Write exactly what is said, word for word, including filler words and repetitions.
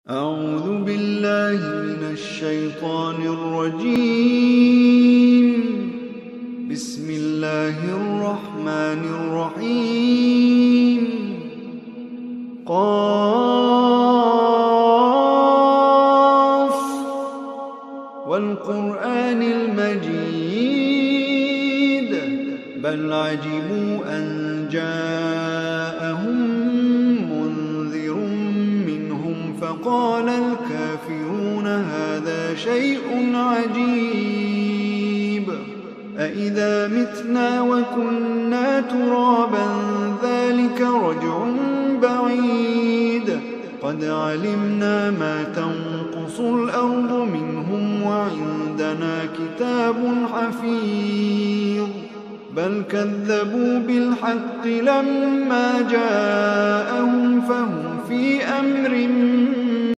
أعوذ بالله من الشيطان الرجيم. بسم الله الرحمن الرحيم. قاف والقرآن المجيد بل عجبوا أن جاءهم منذر منهم فقال الكافرون هذا شيء عجيب أإذا متنا وكنا ترابا ذلك رجع بعيد قد علمنا ما تنقص الأرض منهم وعندنا كتاب حفيظ بل كذبوا بالحق لما جاءهم فهم في أمر